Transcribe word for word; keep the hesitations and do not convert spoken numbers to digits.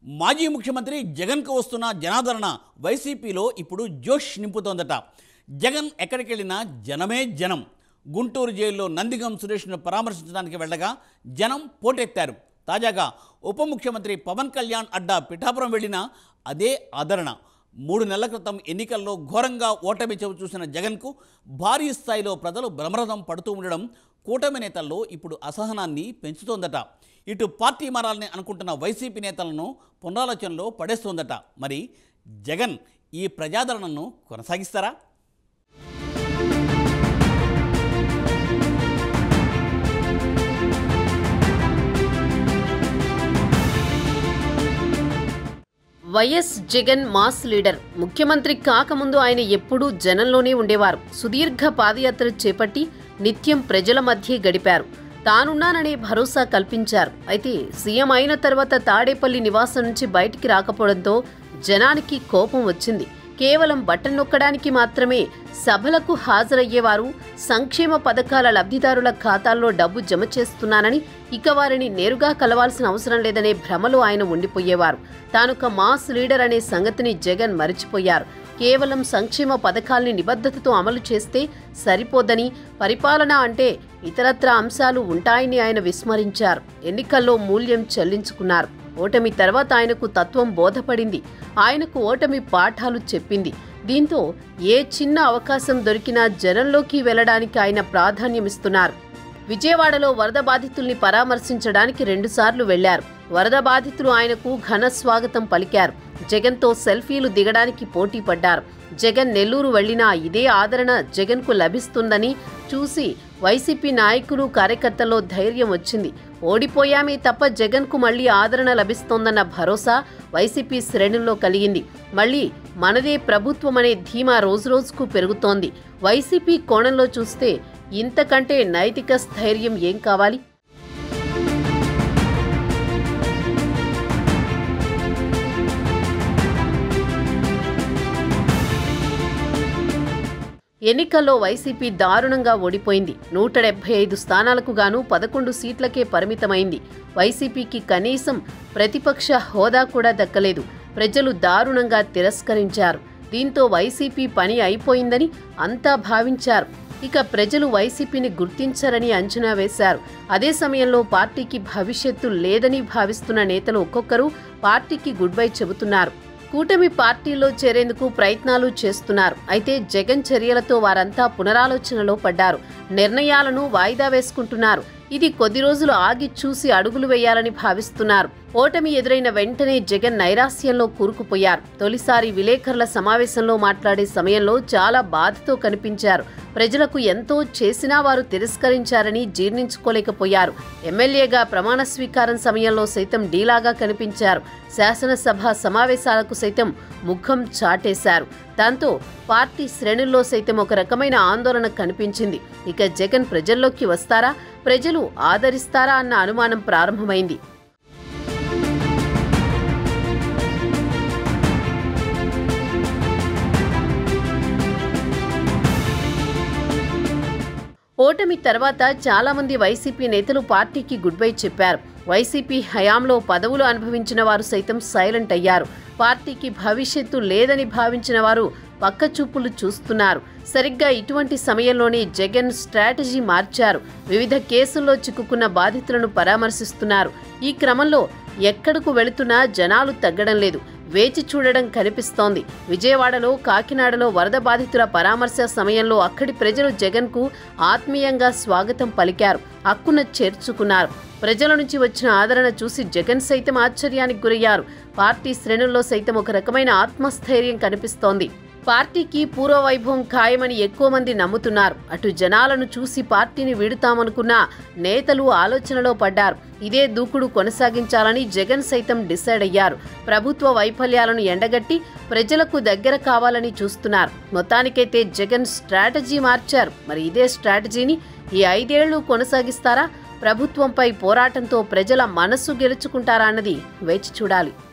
మాజీ ముఖ్యమంత్రి జగన్కు వస్తున్న జనాదరణ వైసీపీలో ఇప్పుడు జోష్ నింపుతోందట. జగన్ ఎక్కడికి వెళ్ళినా జనమే జనం. గుంటూరు జైల్లో నందిగం సురేష్ను పరామర్శించడానికి వెళ్ళగా జనం పోటెత్తారు. తాజాగా ఉప ముఖ్యమంత్రి పవన్ కళ్యాణ్ అడ్డా పిఠాపురం వెళ్ళినా అదే ఆదరణ. మూడు నెలల క్రితం ఎన్నికల్లో ఘోరంగా ఓటమి చవి చూసిన జగన్కు భారీ స్థాయిలో ప్రజలు బ్రహ్మరథం పడుతూ ఉండడం కూటమి నేతల్లో ఇప్పుడు అసహనాన్ని పెంచుతోందట. ఇటు పార్టీ మారాలని అనుకుంటున్న వైసీపీ నేతలను పునరాలోచనలో పడేస్తోందట. మరి జగన్ ఈ ప్రజాదరణను కొనసాగిస్తారా? YS Jagan mass leader. ముఖ్యమంత్రి కాకముందు ఆయన ఎప్పుడూ జనంలోనే ఉండేవారు. సుదీర్ఘ పాదయాత్ర చేపట్టి నిత్యం ప్రజల మధ్య గడిపారు. తానున్నాననే భరోసా కల్పించారు. అయితే సీఎం అయిన తర్వాత తాడేపల్లి నివాసం నుంచి బయటికి రాకపోవడంతో జనానికి కోపం వచ్చింది. కేవలం బటన్ నొక్కడానికి మాత్రమే సభలకు హాజరయ్యేవారు. సంక్షేమ పథకాల లబ్ధిదారుల ఖాతాల్లో డబ్బు జమ చేస్తున్నానని, ఇక వారిని నేరుగా కలవాల్సిన అవసరం లేదనే భ్రమలో ఆయన ఉండిపోయేవారు. తానొక మాస్ లీడర్ అనే సంగతిని జగన్ మరిచిపోయారు. కేవలం సంక్షేమ పథకాల్ని నిబద్ధతతో అమలు చేస్తే సరిపోదని, పరిపాలన అంటే ఇతరత్రా అంశాలు ఉంటాయని ఆయన విస్మరించారు. ఎన్నికల్లో మూల్యం చెల్లించుకున్నారు. ఓటమి తర్వాత ఆయనకు తత్వం బోధపడింది. ఆయనకు ఓటమి పాఠాలు చెప్పింది. దీంతో ఏ చిన్న అవకాశం దొరికినా జనంలోకి వెళ్లడానికి ఆయన ప్రాధాన్యమిస్తున్నారు. విజయవాడలో వరద బాధితుల్ని పరామర్శించడానికి రెండుసార్లు వెళ్లారు. వరద బాధితులు ఆయనకు ఘన స్వాగతం పలికారు. జగన్తో సెల్ఫీలు దిగడానికి పోటీ పడ్డారు. జగన్ నెల్లూరు వెళ్లినా ఇదే ఆదరణ జగన్కు లభిస్తుందని చూసి వైసీపీ నాయకులు, కార్యకర్తల్లో ధైర్యం వచ్చింది. ఓడిపోయామే తప్ప జగన్కు మళ్లీ ఆదరణ లభిస్తోందన్న భరోసా వైసీపీ శ్రేణుల్లో కలిగింది. మళ్లీ మనదే ప్రభుత్వం అనే ధీమా రోజురోజుకు పెరుగుతోంది. వైసీపీ కోణంలో చూస్తే ఇంతకంటే నైతిక స్థైర్యం ఏం కావాలి? ఎన్నికల్లో వైసీపీ దారుణంగా ఓడిపోయింది. నూట డెబ్బై ఐదు స్థానాలకు గాను పదకొండు సీట్లకే పరిమితమైంది. వైసీపీకి కనీసం ప్రతిపక్ష హోదా కూడా దక్కలేదు. ప్రజలు దారుణంగా తిరస్కరించారు. దీంతో వైసీపీ పని అయిపోయిందని అంతా భావించారు. ఇక ప్రజలు వైసీపీని గుర్తించరని అంచనా వేశారు. అదే సమయంలో పార్టీకి భవిష్యత్తు లేదని భావిస్తున్న నేతలు ఒక్కొక్కరు పార్టీకి గుడ్ బై చెబుతున్నారు. కూటమి పార్టీలో చేరేందుకు ప్రయత్నాలు చేస్తున్నారు. అయితే జగన్ చర్యలతో వారంతా పునరాలోచనలో పడ్డారు. నిర్ణయాలను వాయిదా వేసుకుంటున్నారు. ఇది కొద్ది రోజులు ఆగి చూసి అడుగులు వేయాలని భావిస్తున్నారు. ఓటమి ఎదురైన వెంటనే జగన్ నైరాస్యంలో కూరుకుపోయారు. తొలిసారి విలేకరుల సమావేశంలో మాట్లాడే సమయంలో చాలా బాధతో కనిపించారు. ప్రజలకు ఎంతో చేసినా వారు తిరస్కరించారని జీర్ణించుకోలేకపోయారు. ఎమ్మెల్యేగా ప్రమాణ స్వీకారం సమయంలో సైతం డీలాగా కనిపించారు. శాసనసభ సమావేశాలకు సైతం ముఖం చాటేశారు. దాంతో పార్టీ శ్రేణుల్లో సైతం ఒక రకమైన ఆందోళన కనిపించింది. ఇక జగన్ ప్రజల్లోకి వస్తారా, ప్రజలు ఆదరిస్తారా అన్న అనుమానం ప్రారంభమైంది. ఓటమి తర్వాత చాలా మంది వైసీపీ నేతలు పార్టీకి గుడ్ బై చెప్పారు. వైసీపీ హయాంలో పదవులు అనుభవించిన వారు సైతం సైలెంట్ అయ్యారు. పార్టీకి భవిష్యత్తు లేదని భావించిన వారు పక్కచూపులు చూస్తున్నారు. సరిగ్గా ఇటువంటి సమయంలోనే జగన్ స్ట్రాటజీ మార్చారు. వివిధ కేసుల్లో చిక్కుకున్న బాధితులను పరామర్శిస్తున్నారు. ఈ క్రమంలో ఎక్కడకు వెళుతున్నా జనాలు తగ్గడం లేదు. వేచి చూడడం కనిపిస్తోంది. విజయవాడలో, కాకినాడలో వరద బాధితుల పరామర్శ సమయంలో అక్కడి ప్రజలు జగన్కు ఆత్మీయంగా స్వాగతం పలికారు. హక్కున చేర్చుకున్నారు. ప్రజల నుంచి వచ్చిన ఆదరణ చూసి జగన్ సైతం ఆశ్చర్యానికి గురయ్యారు. పార్టీ శ్రేణుల్లో సైతం ఒక రకమైన ఆత్మస్థైర్యం కనిపిస్తోంది. పార్టీకి పూర్వవైభవం ఖాయమని ఎక్కువ మంది నమ్ముతున్నారు. అటు జనాలను చూసి పార్టీని వీడుతామనుకున్న నేతలు ఆలోచనలో పడ్డారు. ఇదే దూకుడు కొనసాగించాలని జగన్ సైతం డిసైడ్ అయ్యారు. ప్రభుత్వ వైఫల్యాలను ఎండగట్టి ప్రజలకు దగ్గర కావాలని చూస్తున్నారు. మొత్తానికైతే జగన్ స్ట్రాటజీ మార్చారు. మరి ఇదే స్ట్రాటజీని ఈ ఐదేళ్లు కొనసాగిస్తారా? ప్రభుత్వంపై పోరాటంతో ప్రజల మనస్సు గెలుచుకుంటారా అన్నది వేచి చూడాలి.